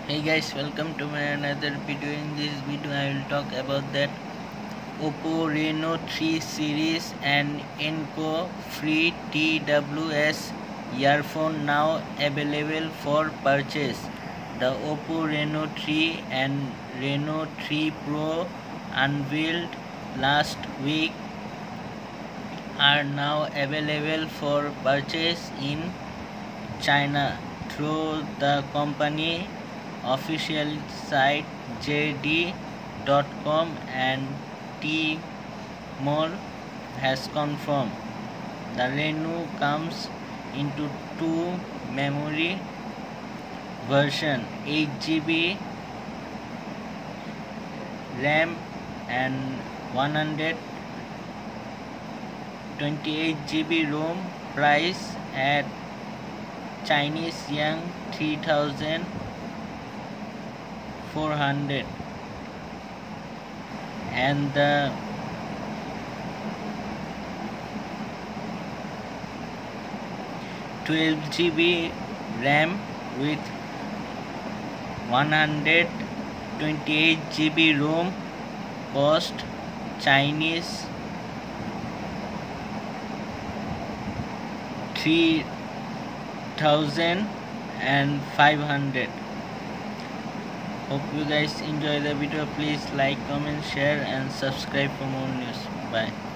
Hey guys, welcome to my another video. In this video I will talk about that Oppo Reno3 series and Enco free TWS earphone now available for purchase. The Oppo Reno3 and Reno3 Pro unveiled last week are now available for purchase in China through the company official site jd.com, and T-Mall has confirmed. The Reno comes into two memory version, 8 GB RAM and 128 GB ROM, price at Chinese yuan 3,400, and the (12 GB) RAM with 128 GB ROM cost Chinese 3,500. Hope you guys enjoy the video. Please like, comment, share and subscribe for more news. Bye.